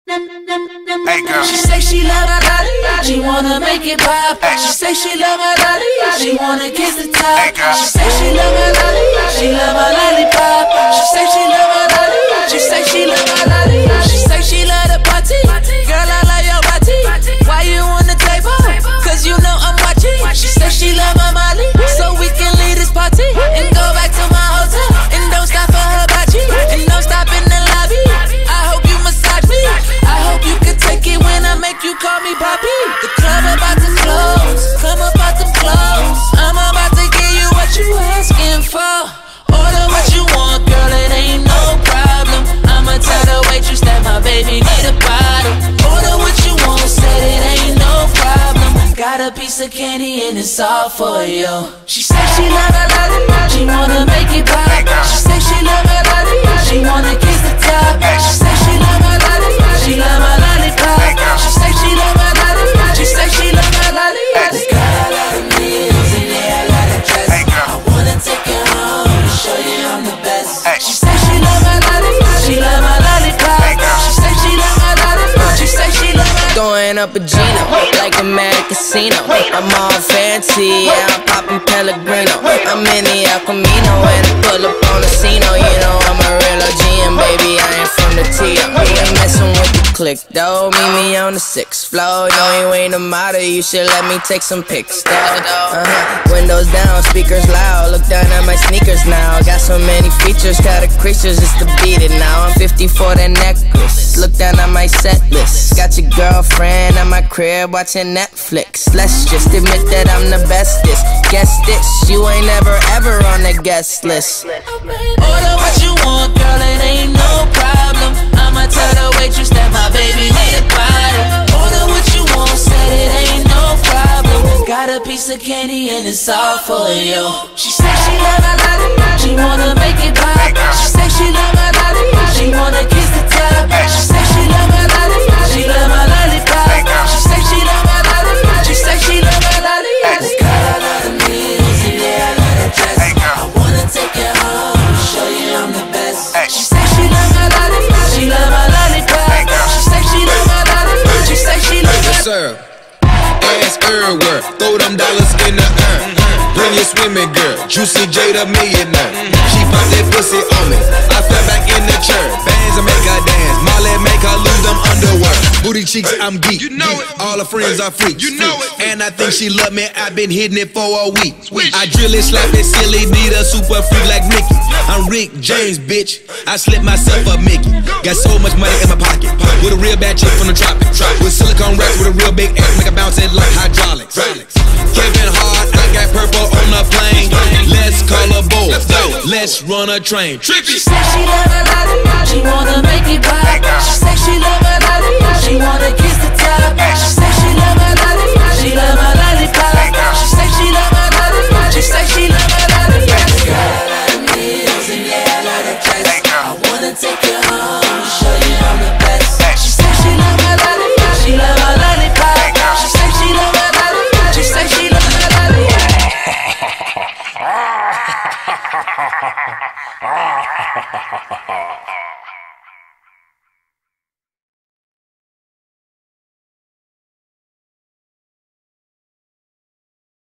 Hey girl. She say she love my body, she wanna make it pop. She say she love my body, she wanna kiss the top. Hey girl. She say she love my body, she love my lollipop. She say she love my body, she say she love my body. She say she love the party, girl I love your body. Why you on the table? Cause you know I'm watching. She say she love my Molly, so we can leave this party and go back to my hotel. And don't stop for her bachi, and don't stop in the lobby. I hope you massage me, I hope you can take it when I make you call me Poppy. The club about to close, come about them clothes. I'm about to give you what you asking for. Order what you want, girl, it ain't no problem. I'ma tell the waitress that my baby need a bottle. Order what you want, said it ain't no problem. Got a piece of candy and it's all for you. She say she love her lolly, she wanna make it pop. She say she love her lolly, she wanna kiss the top. She say she love her lolly, she love my lollipop. She say she love my lolly, she say she love my lolly. This girl a lot of meals and yeah, a lot of dress. I wanna take you home and show you I'm the best. She say she love my lolly, she love my lollipop. She say she love my lollipop, she say she love my. Throwing up a Gino, like a mad casino. I'm all fancy, yeah, I'm poppin' Pellegrino. I'm in the El Camino and I pull up on the scene. You know I'm a real OG and baby, I ain't from the T.O. You ain't messin' with the click, though. Meet me on the 6th floor. No, you ain't a model, you should let me take some pics, though. Windows down, speakers loud. Look down at my sneakers now. Got so many features, got a creatures just to beat it now. I'm 50 for that necklace. Look down at my set list. Got your girlfriend at my crib watching Netflix. Let's just admit that I'm the bestest. Guess this, you ain't never ever on the guest list. Order what you want, girl, it ain't no problem. I'ma tell the waitress that my baby need a bottle. Order what you want, said it ain't no problem. Got a piece of candy and it's all for you. She say she love my lolly, she wanna make it pop. She say she love my lolly, she wanna kiss the top. She say she love my lolly, she love my lollipop. She say she love my lolly, she say she love my lolly. This girl a lot of meals and yeah, a lot of dress. I wanna take you home and show you I'm the best. She say she love my lolly, she love my lollipop. She say she love my lolly, she say she love my. Yes, sir. Ass everywhere, throw them dollars in the air. Bring your swimming girl, Juicy J the millionaire. She pop that pussy on me, I fell back in the chair. Bands and make her dance, Molly make her lose them underwear. Booty cheeks, I'm geek, you know it. All her friends are freaks, you know it. And I think she love me, I've been hitting it for a week. I drill it, slap it, silly, need a super freak like Mickey. I'm Rick James, bitch, I slip myself a Mickey. Got so much money in my pocket, with a real bad chick from the tropics. With silicone racks, with a real big ass, make a bounce it like hydraulics. Kevin Hart, I got purple on the plane. Let's call a boat, let's run a train. She say she love her lolly, she wanna make it pop. She say she love her lolly, she wanna kiss the top. She say she love her lolly, she love my lollipop. She say she love her lolly, she say she love her lolly. This girl a lot of meals and yeah, a lot of dress. I wanna take you home and show you I'm the best. She say she love her lolly, she love her lollipop. She say she love her lolly, she say she love her lolly. Ha ha ha ha ha.